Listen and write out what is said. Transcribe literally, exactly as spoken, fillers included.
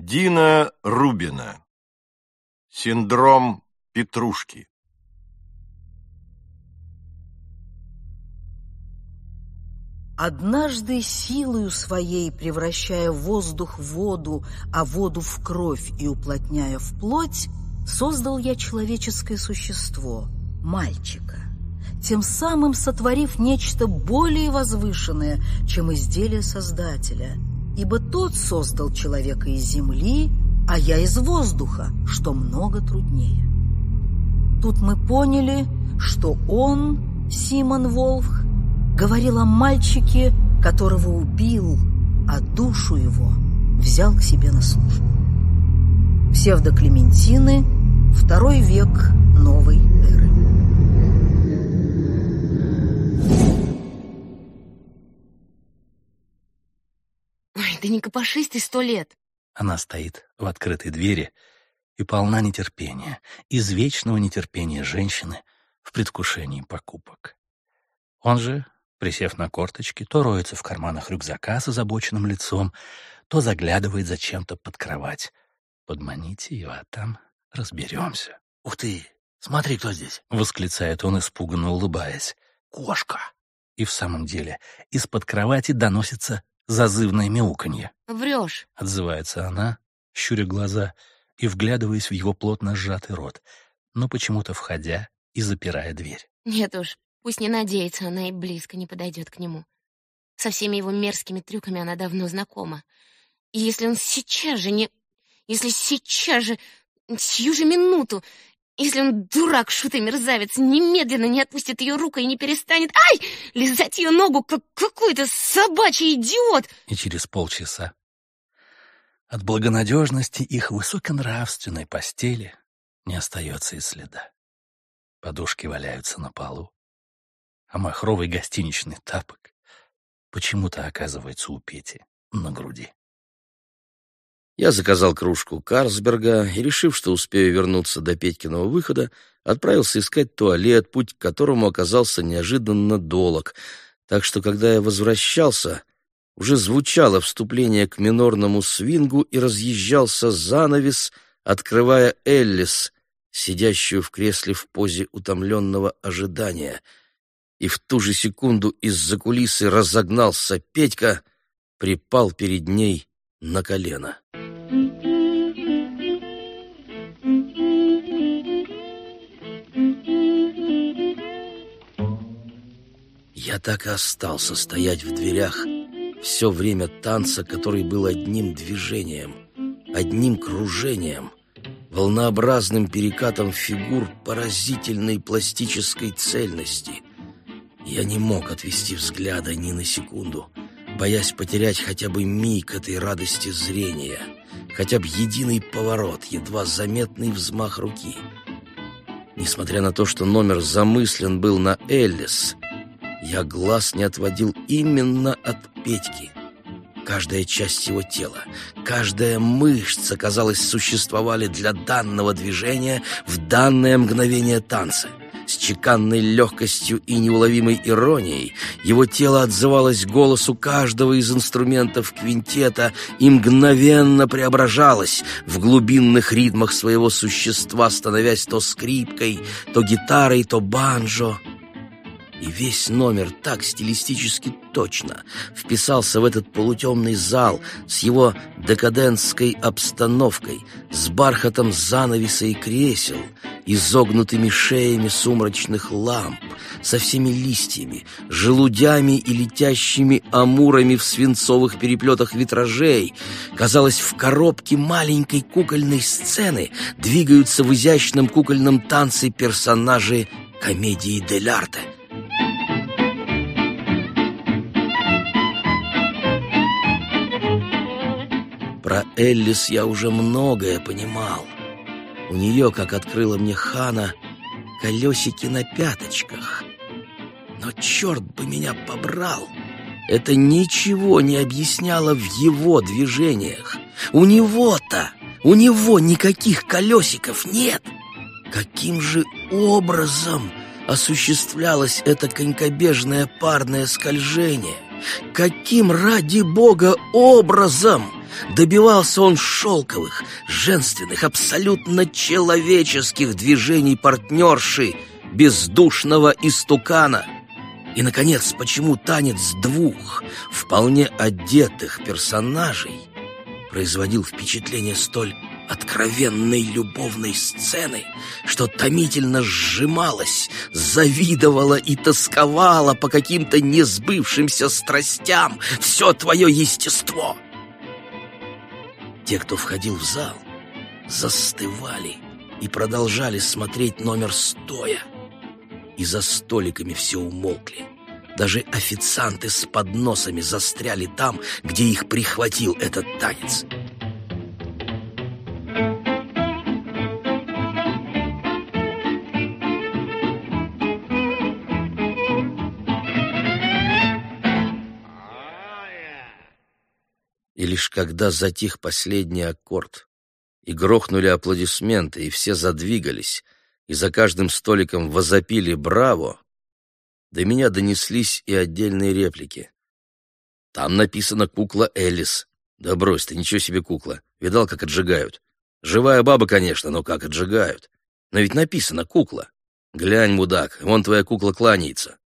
Дина Рубина. Синдром Петрушки. Однажды силою своей, превращая воздух в воду, а воду в кровь и уплотняя в плоть, создал я человеческое существо, мальчика, тем самым сотворив нечто более возвышенное, чем изделие Создателя. Ибо тот создал человека из земли, а я из воздуха, что много труднее. Тут мы поняли, что он, Симон Волх, говорил о мальчике, которого убил, а душу его взял к себе на службу. Псевдоклементины, второй век новой эры. Ой, да не копошись ты сто лет. Она стоит в открытой двери и полна нетерпения, извечного нетерпения женщины в предвкушении покупок. Он же, присев на корточки, то роется в карманах рюкзака с озабоченным лицом, то заглядывает зачем-то под кровать. Подманите ее, а там разберемся. «Ух ты! Смотри, кто здесь!» — восклицает он, испуганно улыбаясь. «Кошка!» И в самом деле из-под кровати доносится зазывное мяуканье. Врешь. Отзывается она, щуря глаза и вглядываясь в его плотно сжатый рот, но почему-то входя и запирая дверь. Нет уж, пусть не надеется, она и близко не подойдет к нему. Со всеми его мерзкими трюками она давно знакома. И если он сейчас же не... Если сейчас же... Сию же минуту... Если он дурак, шут и мерзавец, немедленно не отпустит ее руку и не перестанет... Ай! Лизать ее ногу, как какой-то собачий идиот! И через полчаса от благонадежности их высоконравственной постели не остается и следа. Подушки валяются на полу, а махровый гостиничный тапок почему-то оказывается у Пети на груди. Я заказал кружку Карлсберга и, решив, что успею вернуться до Петькиного выхода, отправился искать туалет, путь к которому оказался неожиданно долог. Так что, когда я возвращался, уже звучало вступление к минорному свингу и разъезжался занавес, открывая Эллис, сидящую в кресле в позе утомленного ожидания. И в ту же секунду из-за кулисы разогнался Петька, припал перед ней на колено. Я так и остался стоять в дверях все время танца, который был одним движением, одним кружением, волнообразным перекатом фигур поразительной пластической цельности. Я не мог отвести взгляда ни на секунду, боясь потерять хотя бы миг этой радости зрения, хотя бы единый поворот, едва заметный взмах руки. Несмотря на то, что номер замыслен был на Эллис, я глаз не отводил именно от Петьки. Каждая часть его тела, каждая мышца, казалось, существовали для данного движения в данное мгновение танца. С чеканной легкостью и неуловимой иронией его тело отзывалось голосу каждого из инструментов квинтета и мгновенно преображалось в глубинных ритмах своего существа, становясь то скрипкой, то гитарой, то банджо. И весь номер так стилистически точно вписался в этот полутемный зал с его декадентской обстановкой, с бархатом занавеса и кресел, изогнутыми шеями сумрачных ламп, со всеми листьями, желудями и летящими амурами в свинцовых переплетах витражей. Казалось, в коробке маленькой кукольной сцены двигаются в изящном кукольном танце персонажи комедии дель арте. Про Эллис я уже многое понимал. У нее, как открыла мне Хана, колесики на пяточках. Но черт бы меня побрал! Это ничего не объясняло в его движениях. У него-то, у него никаких колесиков нет. Каким же образом осуществлялось это конькобежное парное скольжение? Каким, ради бога, образом добивался он шелковых, женственных, абсолютно человеческих движений партнерши, бездушного истукана. И, наконец, почему танец двух вполне одетых персонажей производил впечатление столь откровенной любовной сцены, что томительно сжималась, завидовала и тосковала по каким-то несбывшимся страстям все твое естество. Те, кто входил в зал, застывали и продолжали смотреть номер стоя. И за столиками все умолкли. Даже официанты с подносами застряли там, где их прихватил этот танец. И лишь когда затих последний аккорд, и грохнули аплодисменты, и все задвигались, и за каждым столиком возопили «Браво!», до меня донеслись и отдельные реплики. «Там написано «Кукла Элис». Да брось ты, ничего себе кукла. Видал, как отжигают? Живая баба, конечно, но как отжигают. Но ведь написано «Кукла». Глянь, мудак, вон твоя кукла кланяется.